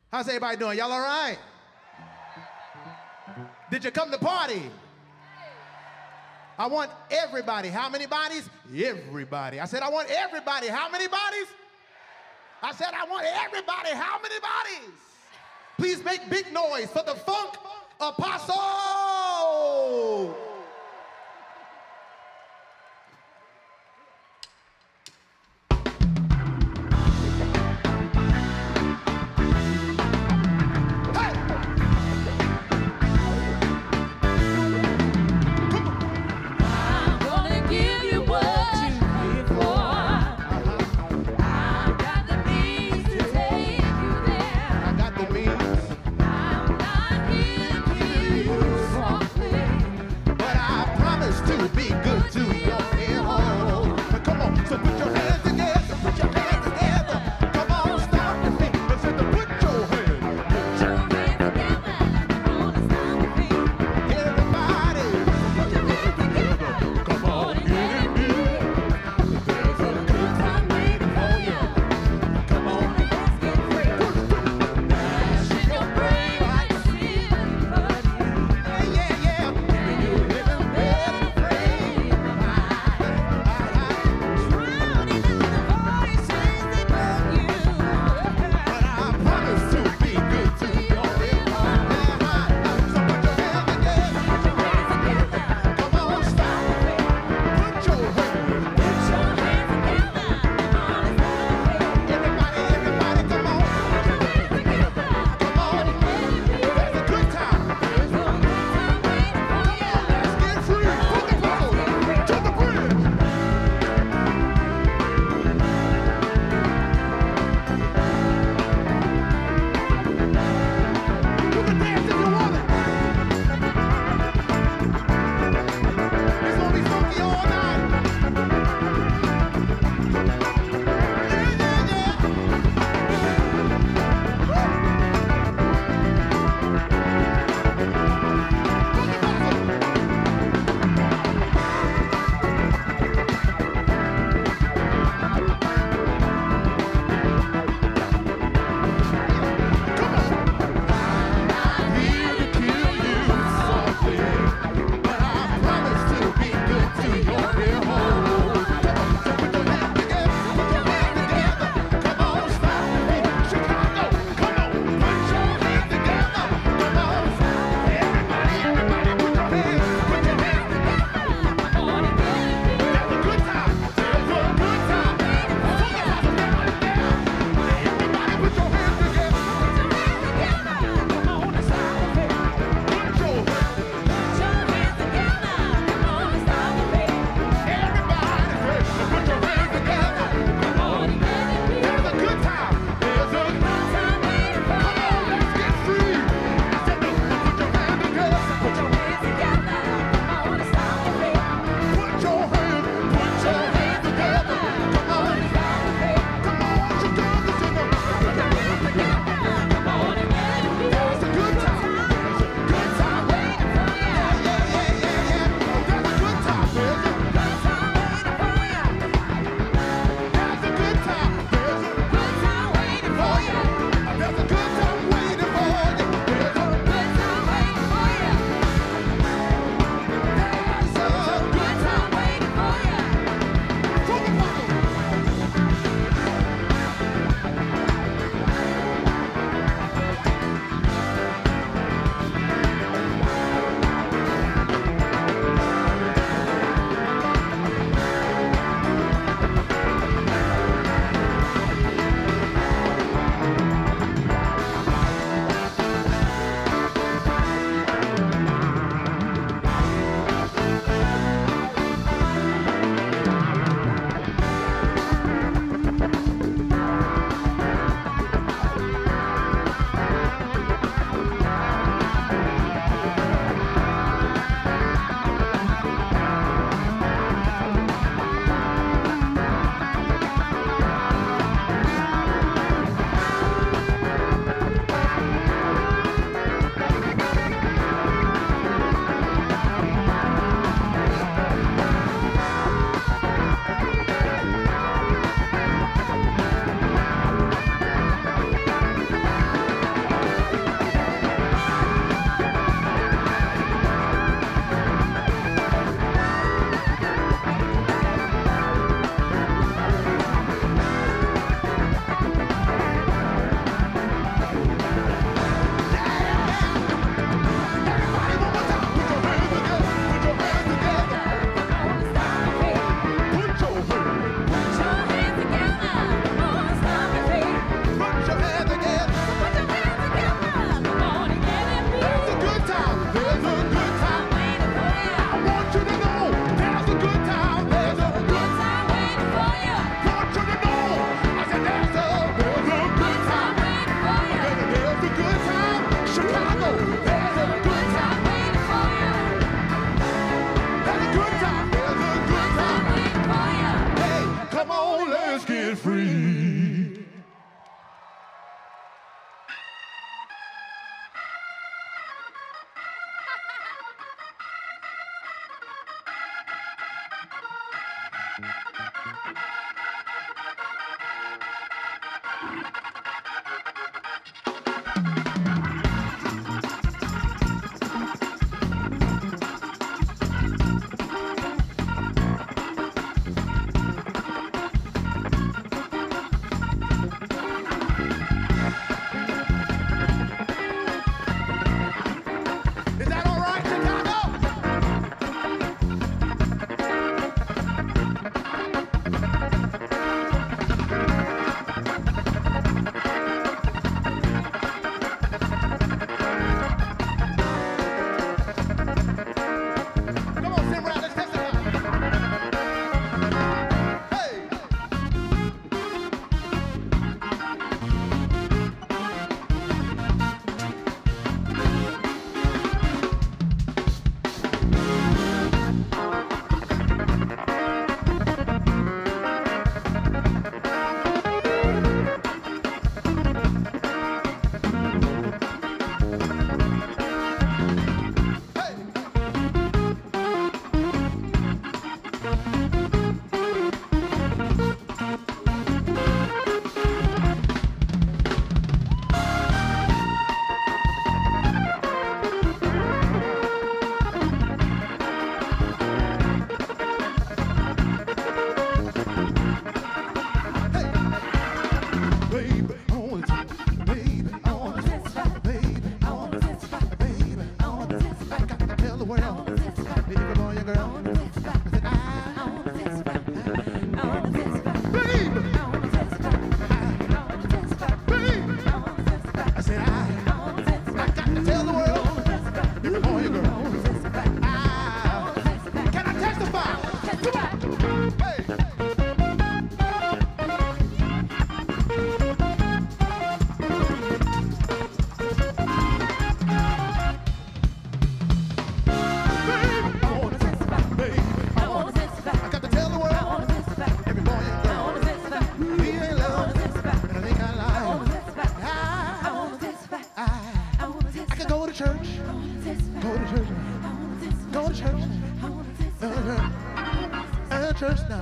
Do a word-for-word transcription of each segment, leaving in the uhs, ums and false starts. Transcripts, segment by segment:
How's everybody doing? Y'all all right? Did you come to party? I want everybody. How many bodies? Everybody. I said I want everybody. How many bodies? I said I want everybody. How many bodies? Please make big noise for the Funk Apostle.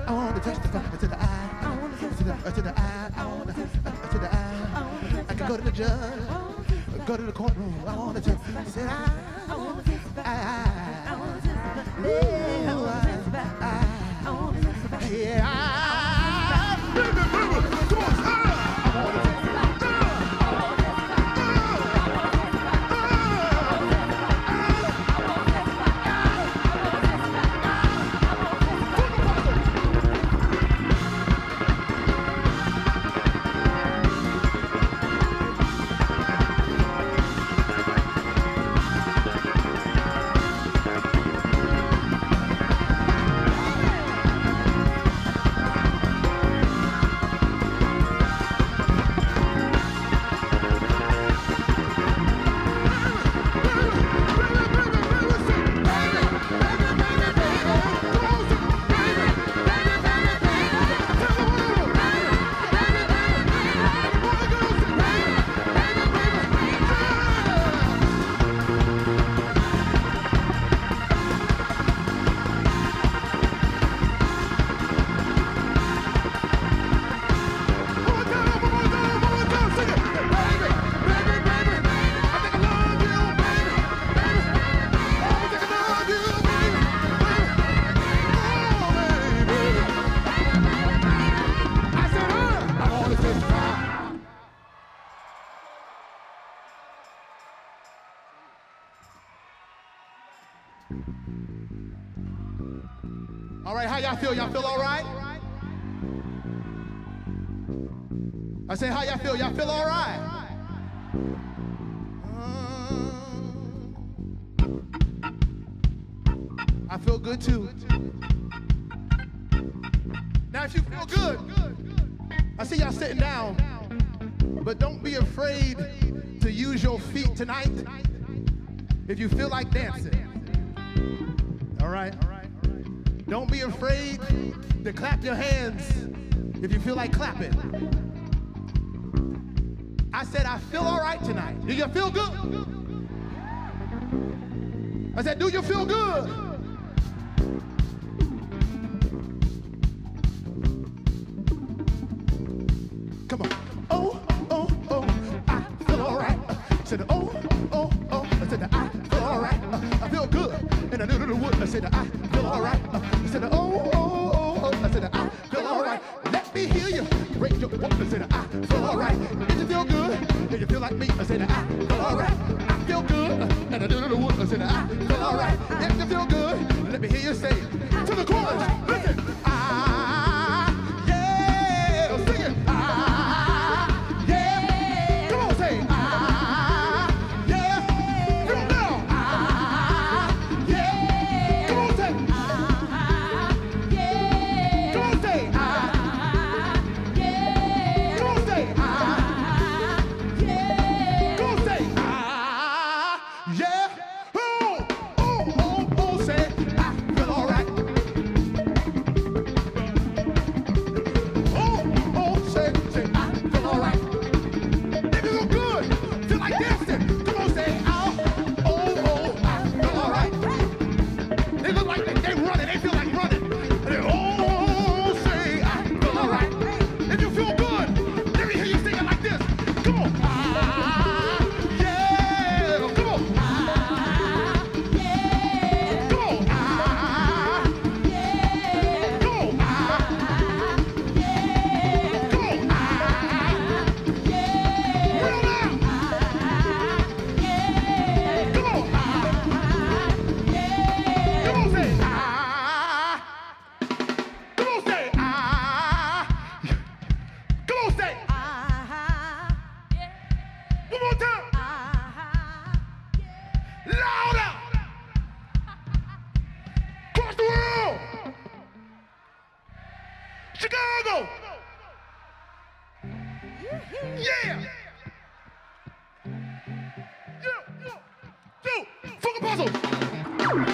I want to testify to the eye, to the, to the eye, I want to, to the eye. I can go to the judge, go to the courtroom. I want to say I, I, I, yeah, I, baby, baby, come on, I want to. All right, how y'all feel? Y'all feel all right? I say, how y'all feel? Y'all feel all right? Uh, I feel good too. Now, if you feel good, I see y'all sitting down, but don't be afraid to use your feet tonight if you feel like dancing. All right? Don't be afraid to clap your hands if you feel like clapping. I said, I feel all right tonight. Do you feel good? I said, do you feel good? Come on. Oh, oh, oh, I feel all right. I said, oh, oh, oh, I said, I feel all right. I feel good. And I knew the wood. I said, I feel all right. I said, oh, oh, oh, oh. I said, I feel all right. Let me hear you. Break your walk. I said, I feel all right. Did you feel good? Did you feel like me? I said, I feel all right. I feel good. And I knew the wood. I said, I feel all right. If you feel good, let me hear you say it. To the chorus. Listen. Ah, yeah. Sing it. Ah, yeah. Come on, say it. Ah, yeah. Come on now. Ah, yeah. Come on, say it. Ah, yeah. Come on, say it. Ah, yeah. Come on, say it. Ah, yeah. Come on, say it. Ah, yeah. Oh, oh, oh, oh, say it. I feel all right. Oh, oh, say it, say it. I feel all right. If you feel good, feel like dancing. Come on, say it. Oh, oh, oh, I feel all right. They look like they, they running. They feel like running. And they, oh, say I feel all right. If you feel good, let me hear you sing it like this. Come on. Ah, yeah. Come on. Ah, yeah. Come on. Ah, yeah. Come on. Ah, yeah. Come on. Ah, yeah. Real loud. Ah, yeah. Come on. Ah, yeah. Come on, say ah. Come on, say ah. Come on, say Ah, yeah. one more time. Ah, yeah. Louder. Across the world. Chicago. Yeah. Yeah, yeah. Yo, Funky Puzzle.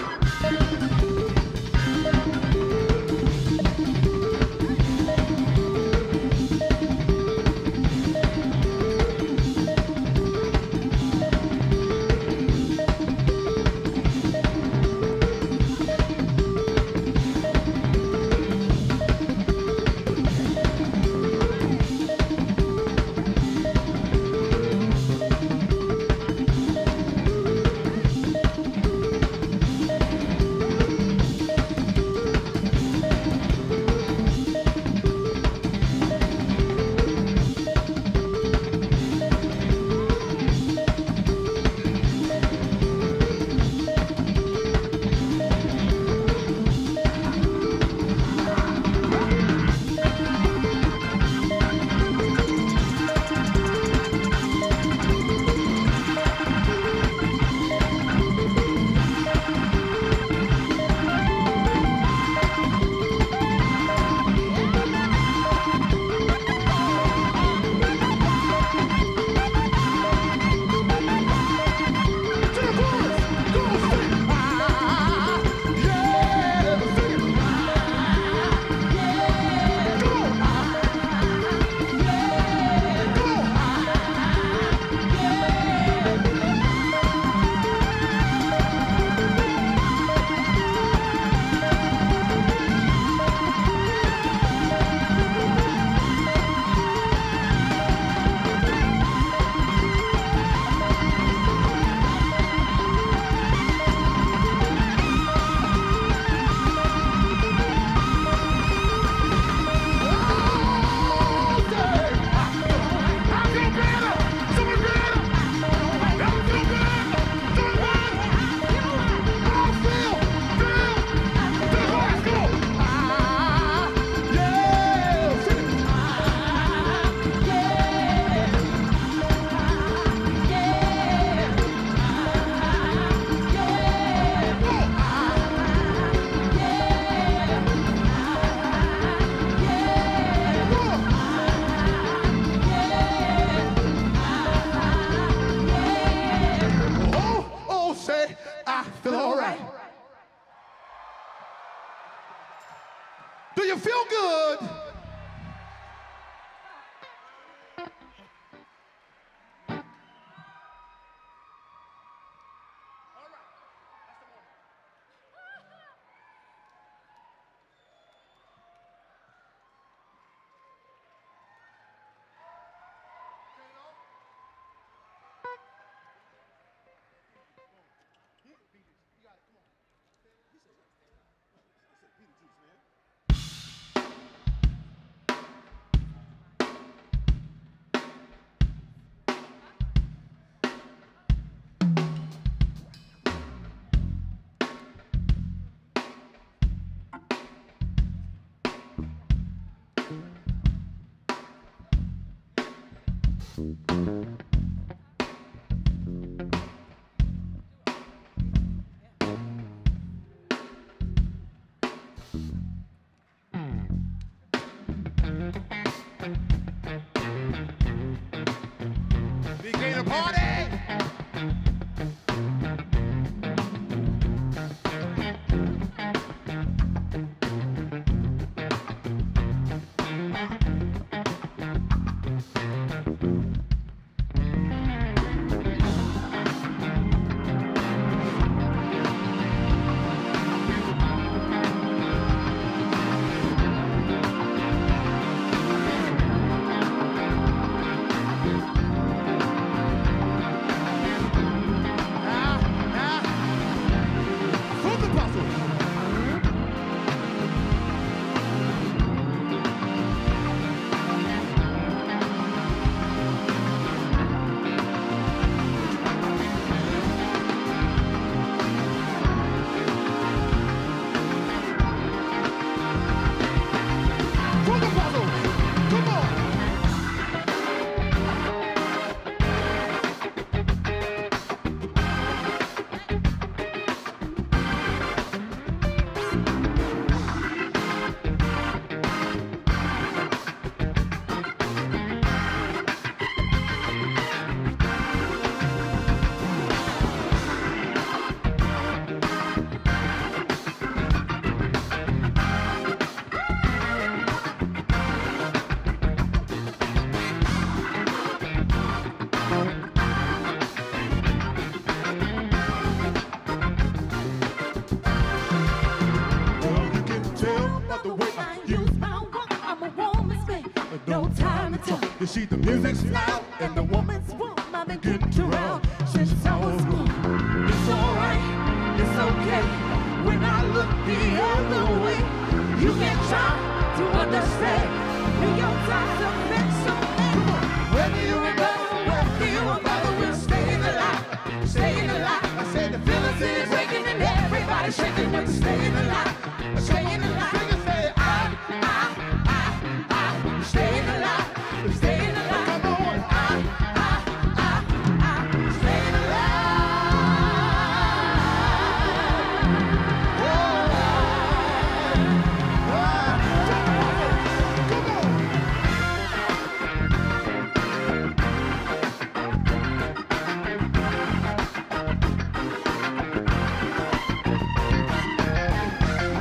feel good. Begin the party. You see the music's loud and the woman's warm. I've been getting around since I was born. It's alright, it's okay. When I look the other way, you can try to understand. In your times of mess so many. Whether you rebel, whether you a brother, we're staying alive, staying alive. I said the feelings is waking and everybody shaking. We're staying alive, staying alive. Singers say I, I, I, I, staying alive. Staying alive. Come on. I, I, I, I, staying alive.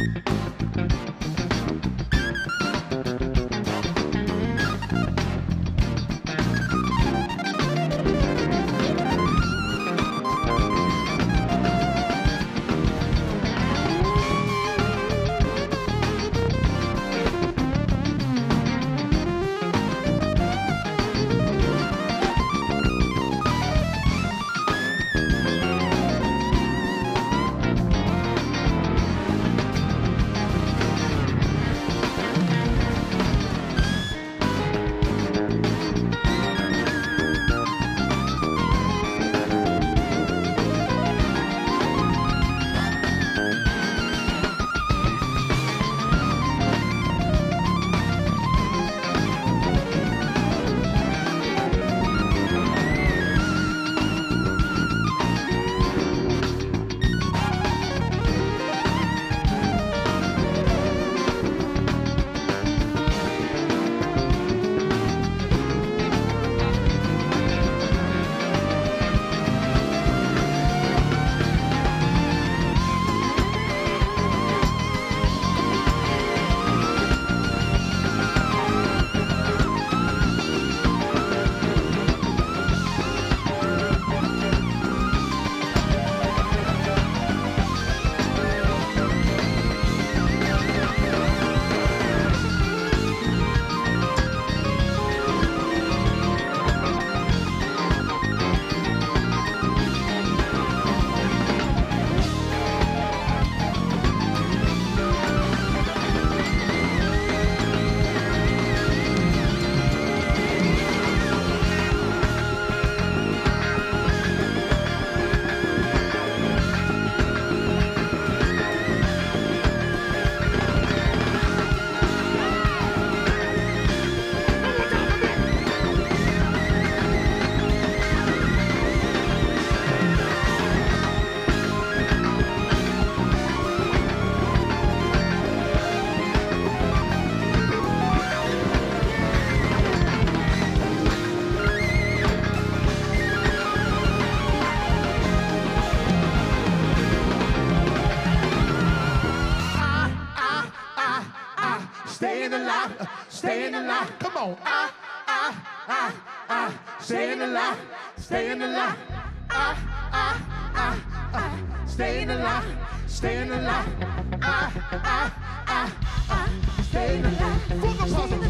staying alive, staying alive. Come on, ah, ah, ah, ah, staying alive, staying alive, ah, ah, ah, ah, staying alive, staying alive, ah, ah, ah, ah, staying alive. For the puzzle.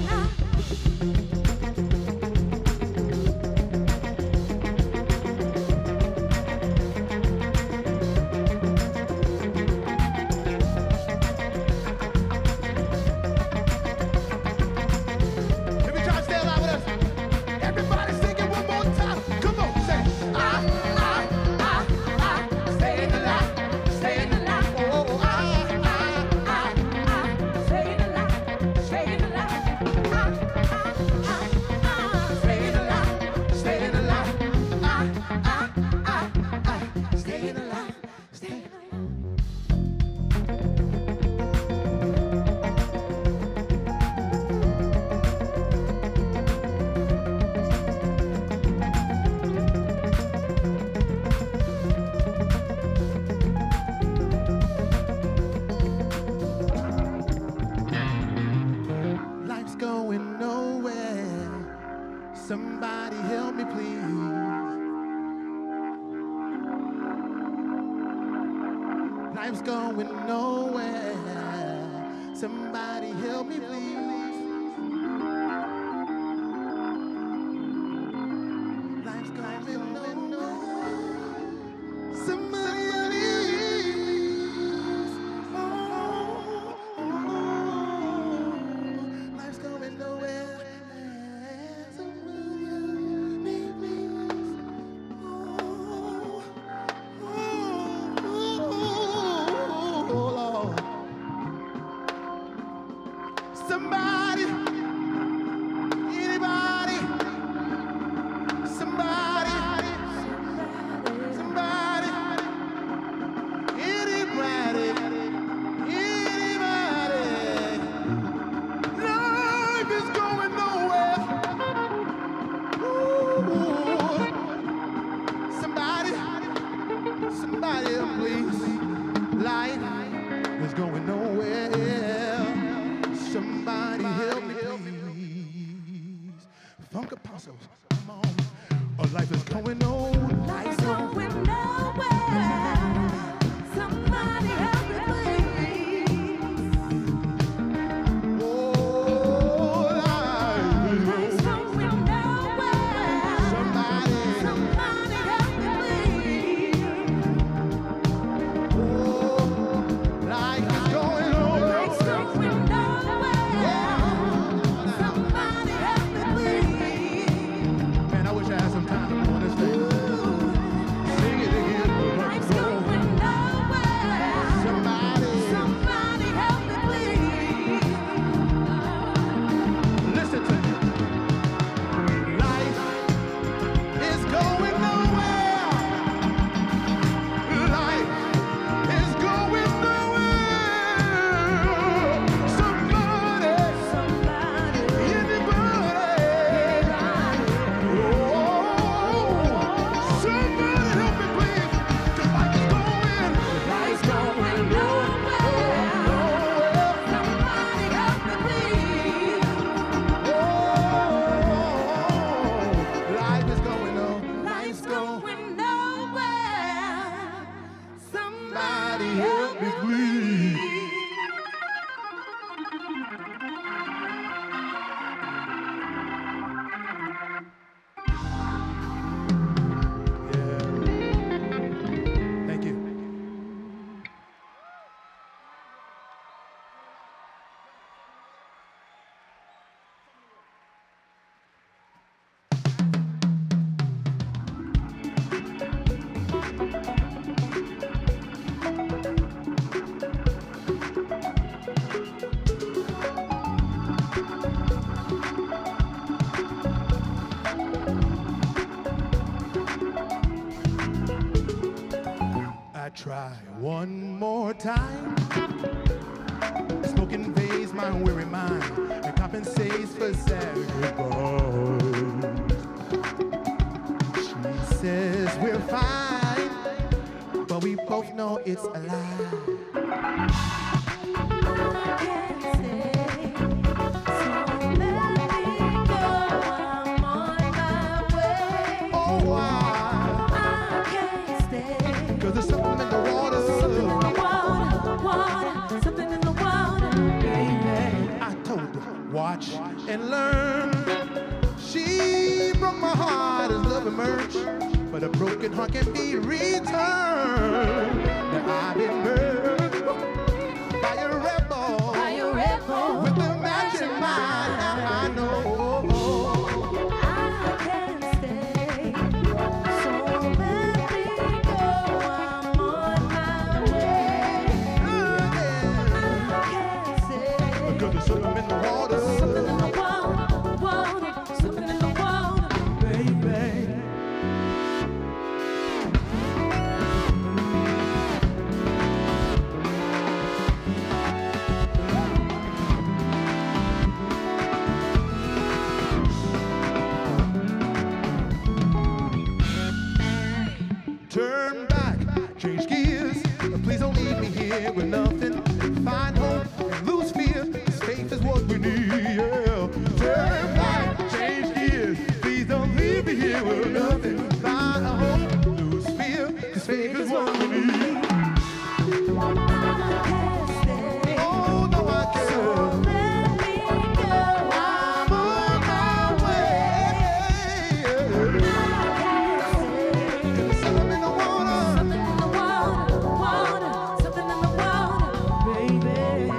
Going nowhere. Somebody help me, please. Life's going nowhere. Somebody help me, please. Life's going nowhere. Somebody help me, please. Oh, oh, oh. Life's going nowhere. Somebody help me, please. Oh, oh, oh, Lord. Somebody, anybody, somebody, somebody, anybody, anybody. Life is going nowhere. Ooh. Somebody, somebody, please. Life is going nowhere. apostles. Come on. Oh, life is going on. Life's going nowhere. Somebody help me, please. Oh, life is Life's going nowhere. somebody. Somebody help me, please. Oh, life is going on. Life's going nowhere. Somebody help me, please. Man, I wish I had some time to go on this thing. Sing it again. Life's going nowhere. Somebody. Somebody help me, please. Listen to me. Life is going nowhere. Life is going nowhere. Somebody, Somebody, anybody. Oh, somebody help me, please. 'Cause life is going. life's going nowhere. Somebody help me, please. Oh, life is going on. Life's going nowhere. Somebody help me, please. Yeah. Thank you. I try one more time. Smoking fades my weary mind and compensates for sad goodbyes. She says we're fine, but we both know it's a lie. can't stay. So let me go. I'm on my way. Oh, why? I can't stay. 'Cause there's something in the water. Something in the water, water, something in the water, baby. I told her, watch and learn. She broke my heart as love emerged, but a broken heart can be returned. Now I've been burned by a rebel, By a rebel, with the magic mind. Now I know. I can't stay. So let me go. I'm on my way. I can't stay. Because there's something in the water. Something in the water, water, something in the water, baby. Turn back, change gears. Please don't leave me here with nothing. Find hope and lose fear, 'cause faith is what we need. Yeah. Turn back, change gears. Please don't leave me here with nothing. Find hope, lose fear, 'cause faith is what we need. I can't stay. Oh, no, I So can't. let me go. I'm on my way. I can't stay. There's something in the water. Something in the water, water, something in the water, baby.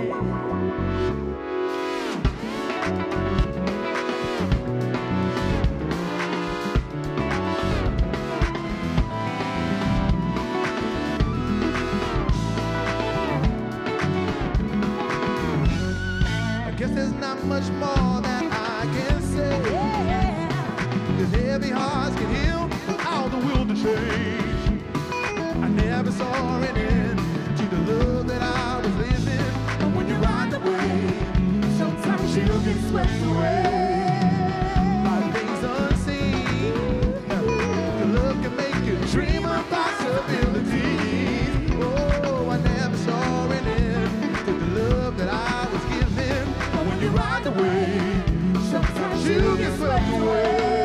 I guess there's not much more that I can say. Yeah. Cause heavy hearts can heal without the will to change. I never saw an end to the love that I was living. And when you ride away, sometimes you'll get swept away. By things unseen, the love can make you dream of possibilities. Oh, I never saw an end to the love that I was given. But when you ride away, Sometimes you get swept away.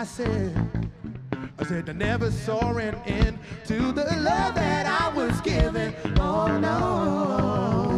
said, I said I never saw an end to the love that I was given. Oh no.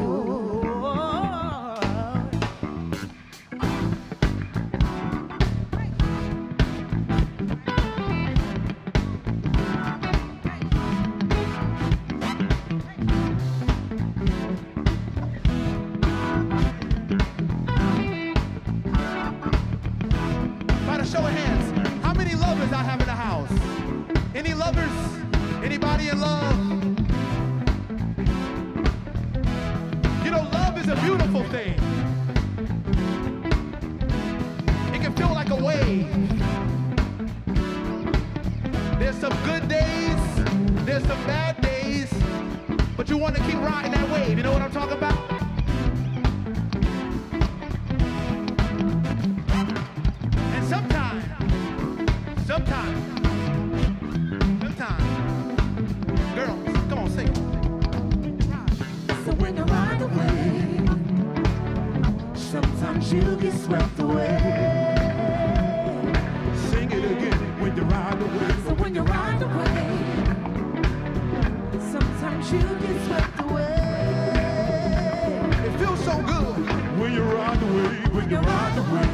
By the show of hands, how many lovers I have in the house? Any lovers? Anybody in love? You know, love is a beautiful thing. It can feel like a wave. There's some good days, there's some bad days, but you want to keep riding that wave. You know what I'm talking about? And sometimes, sometimes, sometimes, girls, come on, sing it. So when you ride away, sometimes you get swept away. Sing it again when you ride away. So when you ride away, sometimes you get swept away. It feels so good when you ride away, when you ride away.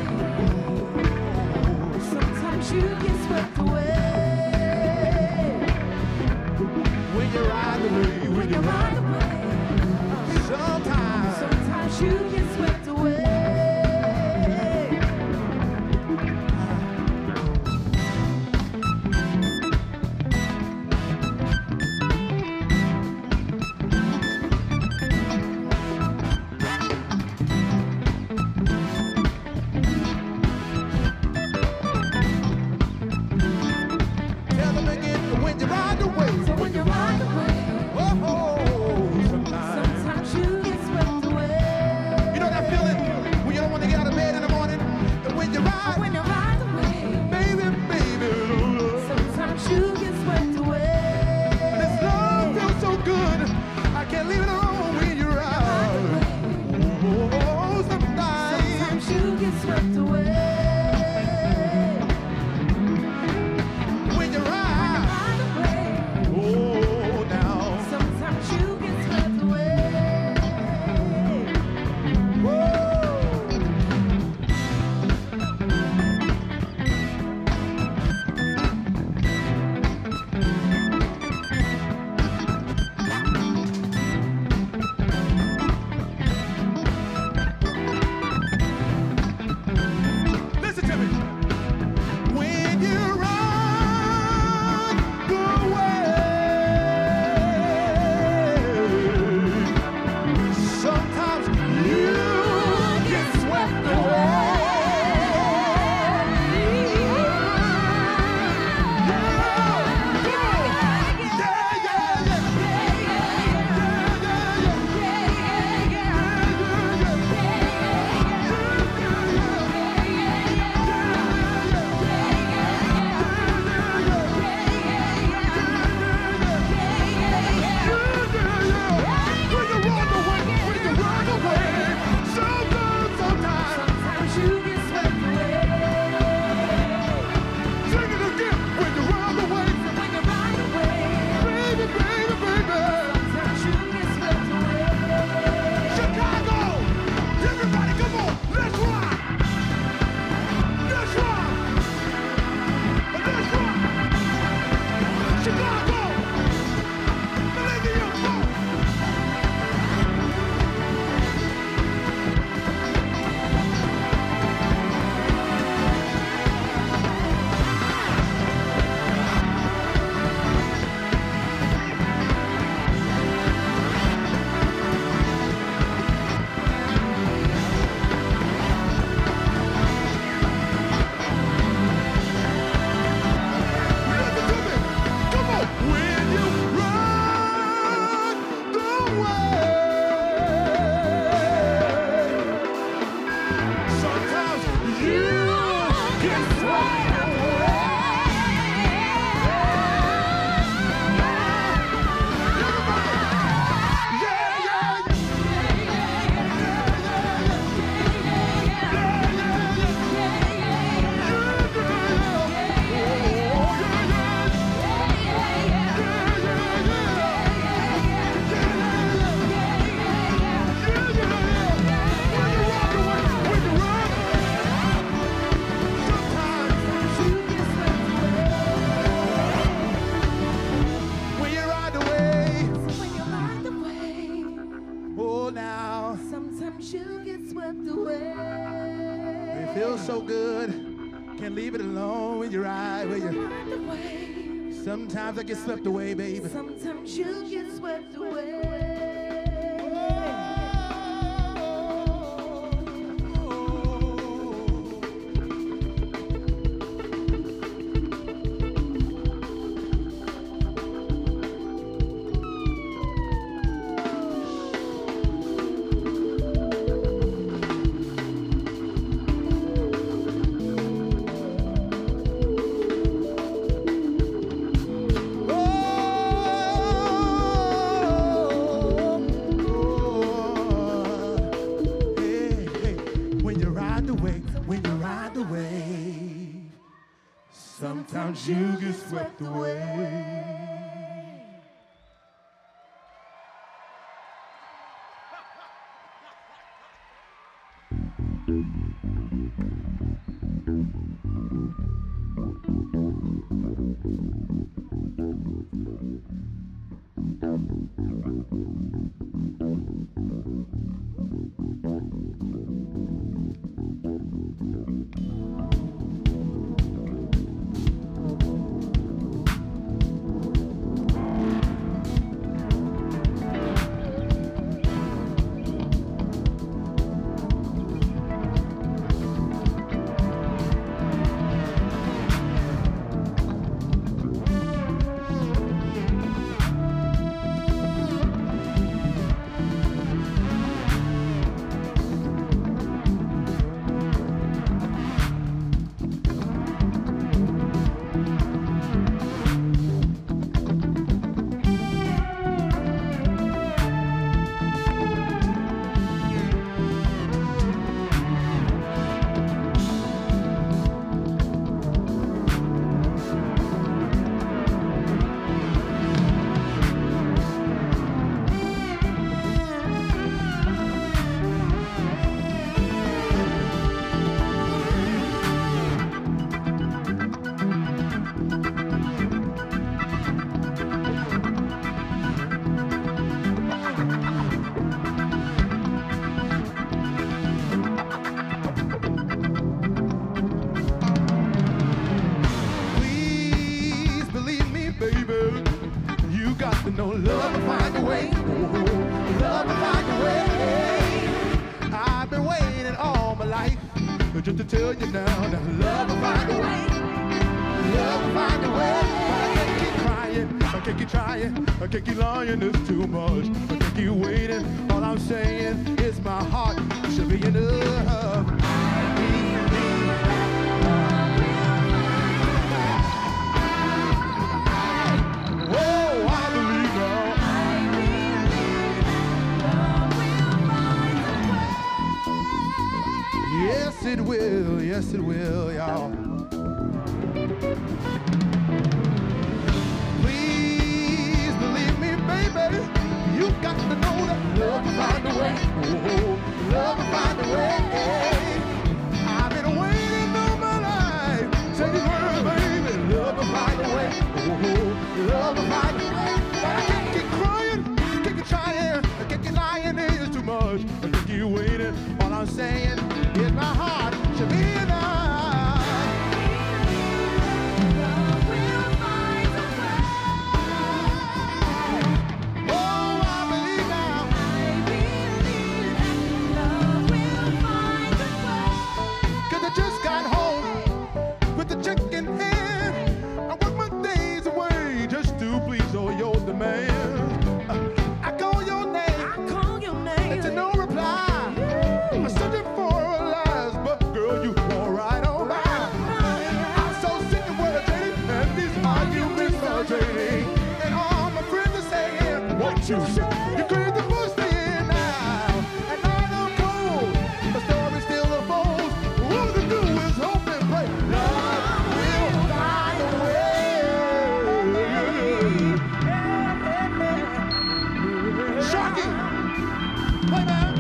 Sometimes you get swept away. When you ride away, When you ride away, sometimes. sometimes you get swept away. Tell them again when you ride away. So when you ride away, Oh, sometimes. sometimes you get swept away. You know that feeling when you don't want to get out of bed in the morning? And when you ride, When you ride away, baby, baby, sometimes you get swept away. this love feels so good. I can't leave it alone when you ride. Oh, sometimes. Sometimes you get swept away. When you ride, Ride away, oh, now. sometimes you get swept away. Listen to me. When you run away, sometimes you get swept away. Sometimes you get swept away. Sing it again when you run away. When you ride away, Baby, baby, baby. sometimes you get swept away. Chicago! Everybody, come on! Let's rock! Let's rock! Let's rock! Chicago! Millennium, go! Listen to me! Come on! When you run away, sometimes you get swept away. Everybody! Yeah, yeah, yeah. feels so good. Can't leave it alone when you ride with you. Ride the wave. Sometimes I get swept away, baby. Sometimes you get swept away. Sometimes you get swept away. No love will find a way. Oh, love will find a way. I've been waiting all my life just to tell you now that love will find a way. Love will find a way. But I can't keep crying, I can't keep trying, I can't keep lying, it's too much. I can't keep waiting. All I'm saying is my heart should be enough. Yes, it will, yes, it will, y'all. Please believe me, baby. You got to know that love will find a way. Oh, love will find a way. I've been waiting all my life. Say the word, baby. Love will find a way. Oh, love will find a way. But I can't keep crying, I can't keep trying, I can't keep lying, it's too much. I can't keep waiting. All I'm saying is my heart should be enough. Love will find a way. Oh, I believe now. I believe that love will find a way. 'Cause I just got home with the check in hand. I work my days away just to please all your demands. Uh, I call your name. I call your name. It's a no reply. I'm searching for a lies, but girl, you fall right on by. I'm so sick of what I did, and these arguments are draining. And all my friends are saying, what you say? You're crazy for staying now. And I know cold, the story still unfolds. All to do is hope and pray. Love will find a way. Sharky, play man.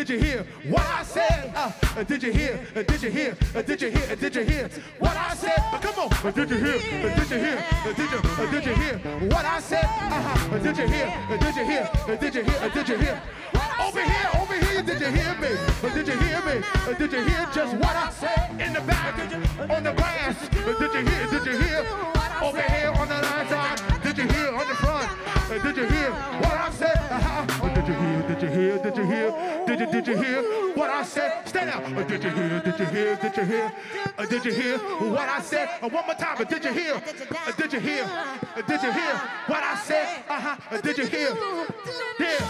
Did you hear what I said? Uh, did you hear? Did you hear? Did you hear? Did you hear what I said? Uh, come on. Did you hear? Did you hear? Did you? Did you hear what I said? Uh-huh. Did you hear? Did you hear? Did you hear? Did you hear? Over here, over here, did you hear me? Did you hear me? Did you hear just what I said in the back, on the grass? Did you hear? Did you hear? Over here on the line side, did you hear on the front? Did you hear what I said? Uh-huh. Did you hear? Did you hear? Did you hear? Did you did you hear what I said? Stand up. Did you hear? Did you hear? Did you hear? Did you hear what I said? One more time. Did you hear? Did you hear? Did you hear what I said? Uh-huh. Did you hear? Yeah.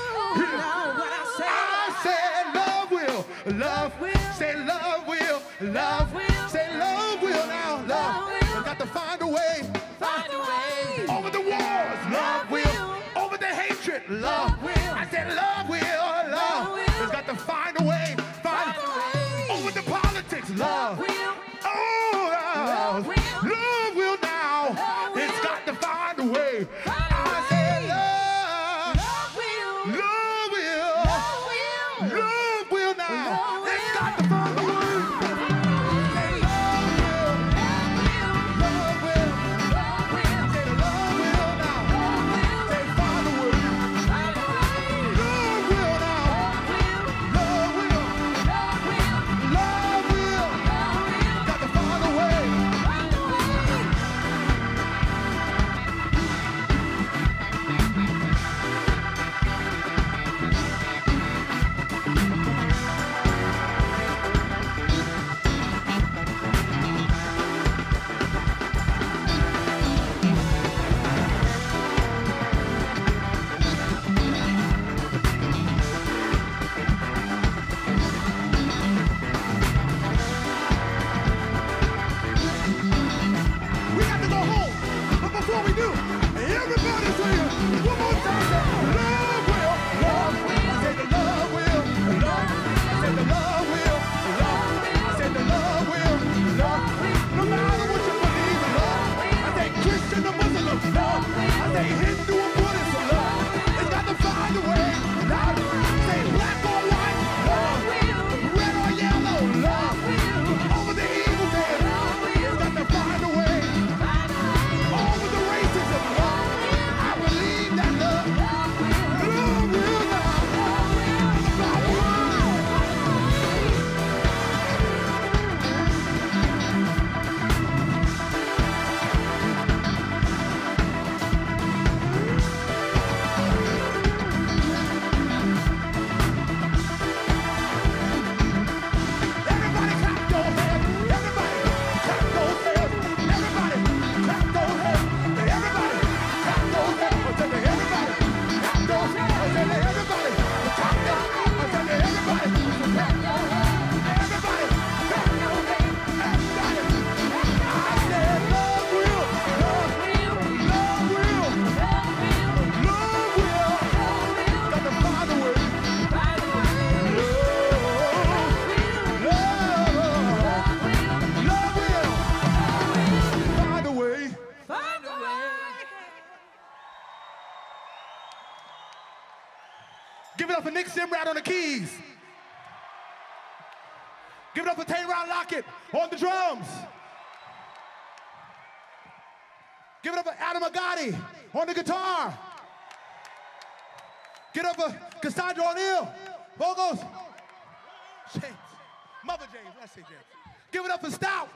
I said love will, love will, say love will, love will, say love will now, love. We got to find a way, find a way over the wars, love will, over the hatred, love will. I said love will, love. We got to find a way, find a way over the politics, love. Oh, love, love will now. It's got to find a way. I said love. Right on the keys. Give it up for Tay-Ron Lockett on the drums. Give it up for Adam Agati on the guitar. Give it up for Cassandra O'Neal, vocals. James, Mother James, let's say James. Give it up for Stout.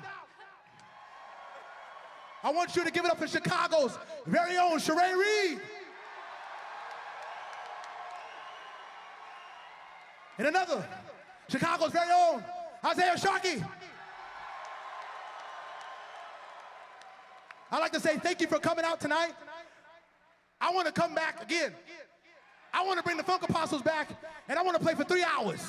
I want you to give it up for Chicago's very own Sheree Reed. And another, Chicago's very own, Isaiah Sharkey. I'd like to say thank you for coming out tonight. I want to come back again. I want to bring the Funk Apostles back, and I want to play for three hours.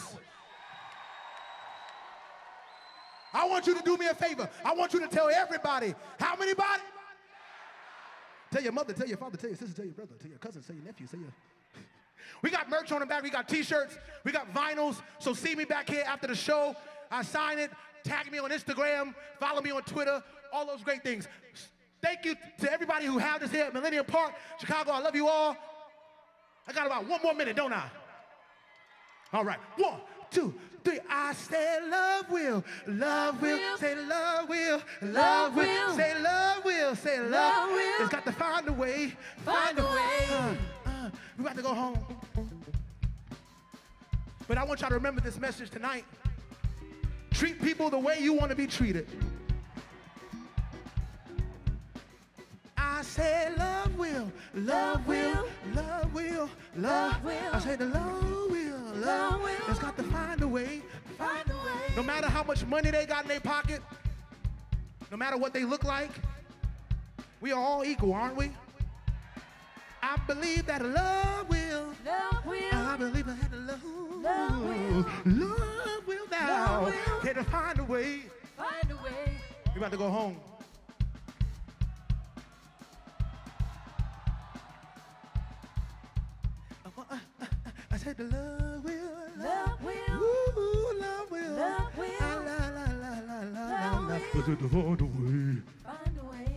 I want you to do me a favor. I want you to tell everybody, how many body? Tell your mother, tell your father, tell your sister, tell your brother, tell your cousin, tell your nephew, tell your... We got merch on the back. We got T-shirts. We got vinyls. So see me back here after the show. I sign it. Tag me on Instagram. Follow me on Twitter. All those great things. Thank you to everybody who had us here at Millennium Park, Chicago. I love you all. I got about one more minute, don't I? All right, one, two, three. I said love will, love will, will. say love will, love Love will, will. say love will, say love, Love will. It's got to find a way, Find a way. Uh, uh, we got to go home. But I want y'all to remember this message tonight. Treat people the way you want to be treated. I said love will, love will, love will, love will. I said the love will, love will. It's got to find a way, Find a way. no matter how much money they got in their pocket, no matter what they look like, we are all equal, aren't we? I believe that love will, Love will. I believe that love, Love will. love will now, Love will. can find a way. Find a way. We about to go home. I said the love will, Love will. ooh, love will, Love will. Ah, la la la la la la Love la. will. But it find a way. Find a way.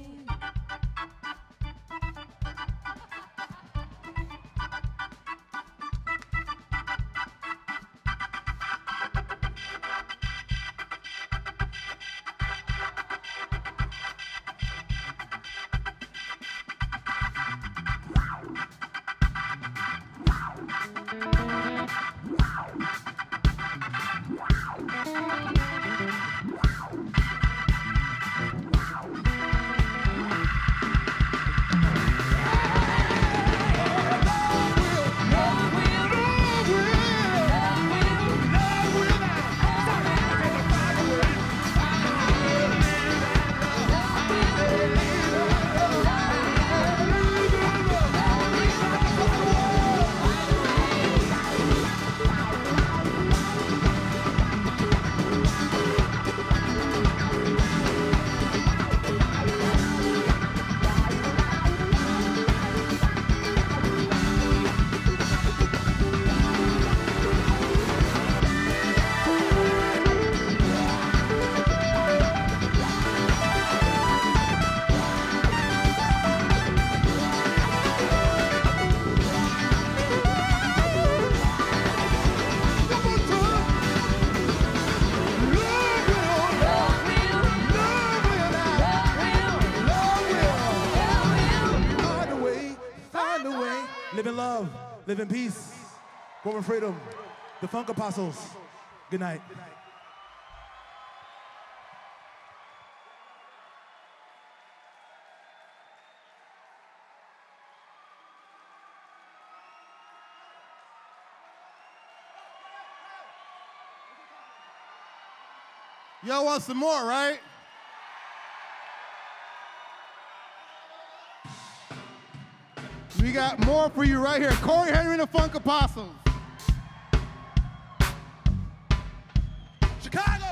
Live in love, live in peace, go in freedom. The Funk Apostles. Good night. Y'all want some more, right? We got more for you right here. Cory, Henry, and the Funk Apostles. Chicago!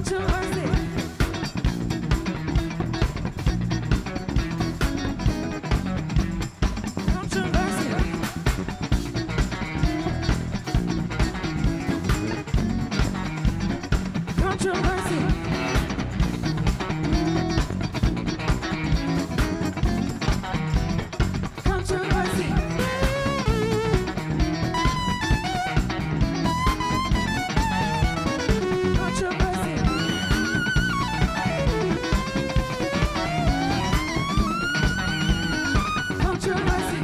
Controversy. Controversy. Controversy. Controversy. Controversy. Controversy.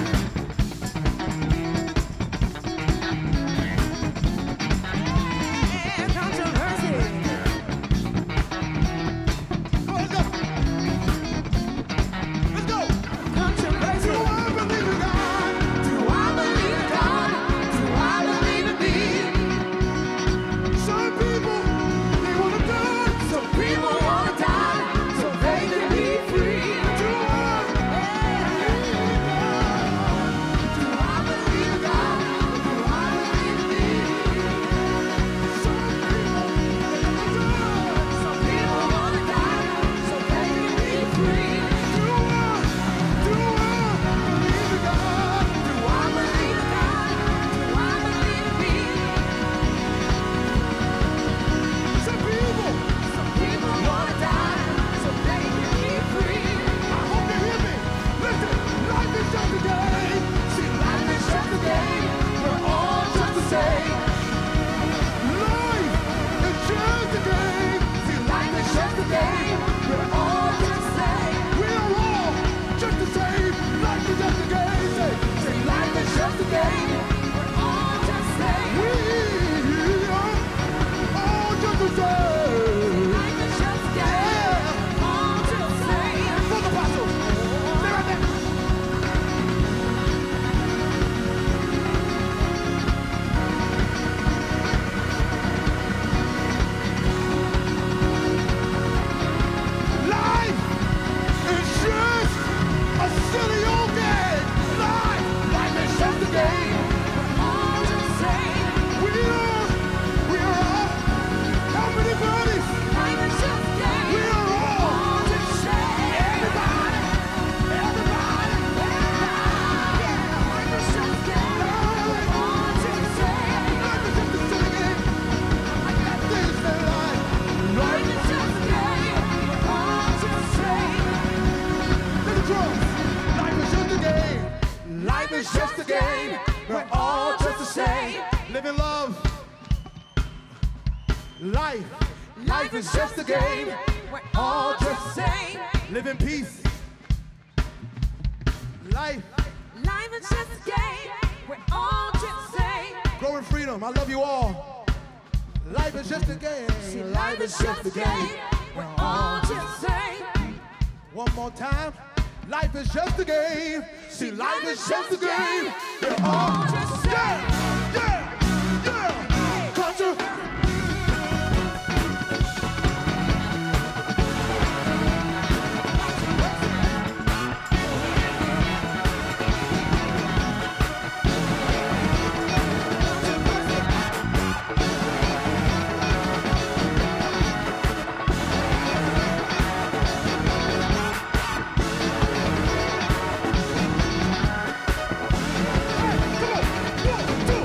Yeah, controversy. Come on, let's go. Let's go. Controversy. Do I believe in God? Do I believe in God? Do I believe in me? Some people, they want to die. Some people wanna die so they can be free. Do I? Do I believe in God? Do I believe in me? Some people, they want to die. Some people wanna die so they can be free. Do I? Do I believe in God? Do I believe in God? Do I believe in me? Some people, Some people wanna die so they can be free. I hope you hear me. Listen, life is just a game. See, life is just a game. We're all just the same. Life is just a game. See, life is just a game. We're all just the same. We are all just the same. Life is just a game. Say, say, life is just a game. We're all just the same. We are all just the same. Life is just a game. All just the same. For the apostle. Stay right there. Life is just a silly old game. Life, life is just a game. All just the same. We are, we are all. How many bodies? Life is just a game. We are all. All just the same. Everybody, everybody. Yeah. Life is just a game. All just the same. Life is just a silly game. Like that. Things that life. Life is just a game. All just the same. Let the drums. Life is just a game. Life is just a game. We're all just the same. Live in love. Life. Life is just a game. We're all just the same. Live in peace. Life. Life is just a game. We're all just the same. Grow in freedom. I love you all. Life is just a game. Life is just a game. We're all just the same. One more time. Life is just a game. See, life is just a game. We're all just the same. Yeah, yeah, yeah. Culture. Come on, one, two.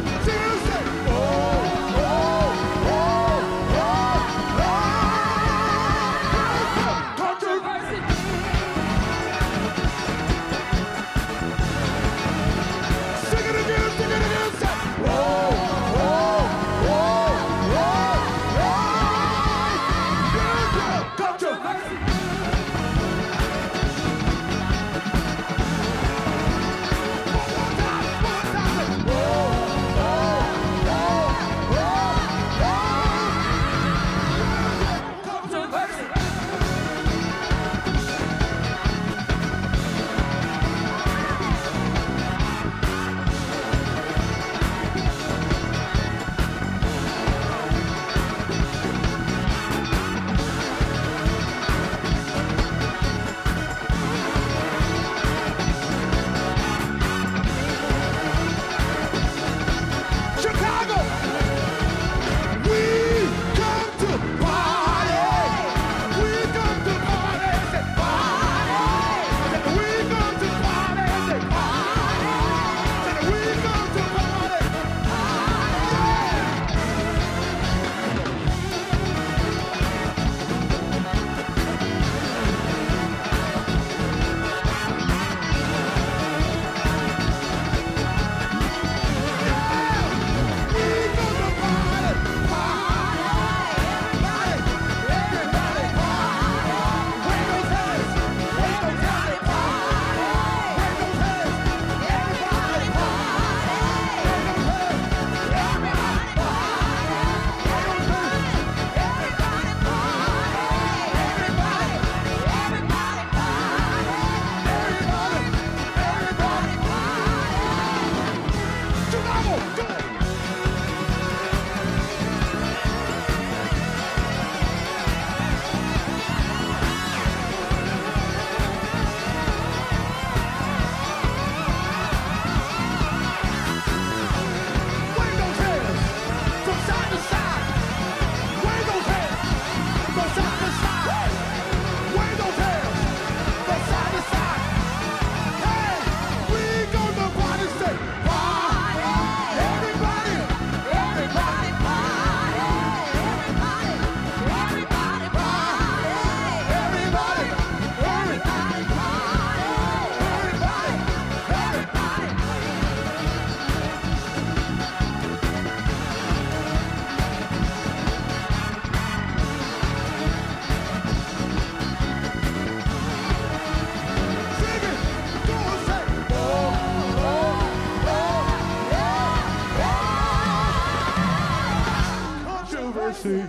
Controversy.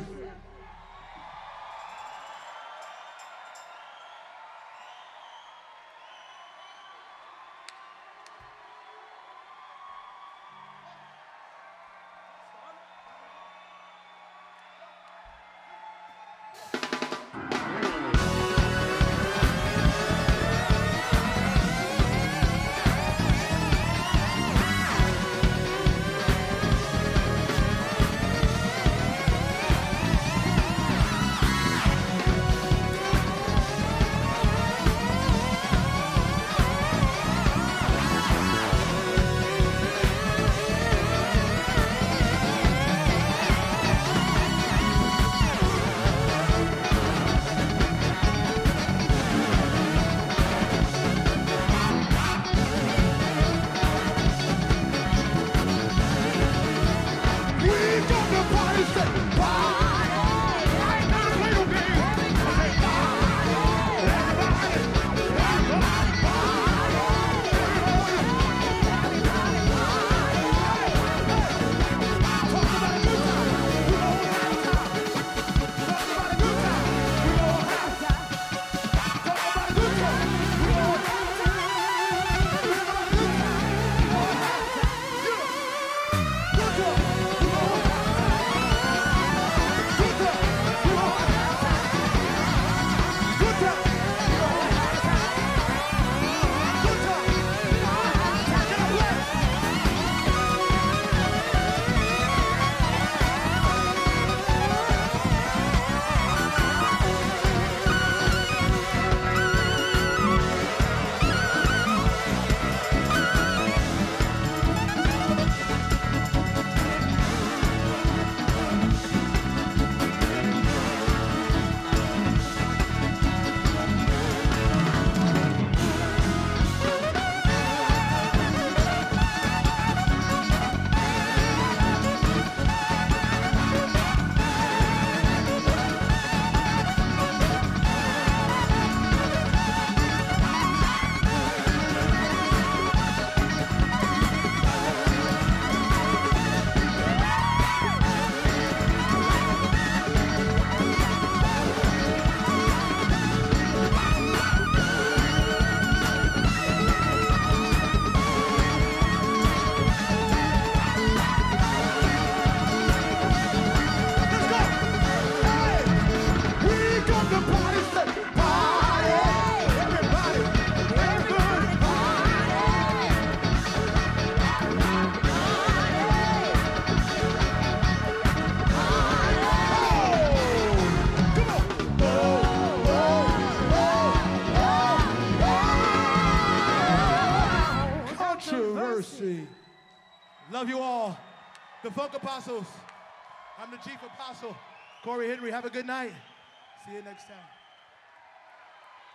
Love you all. The Funk Apostles. I'm the Chief Apostle, Cory Henry. Have a good night. See you next time.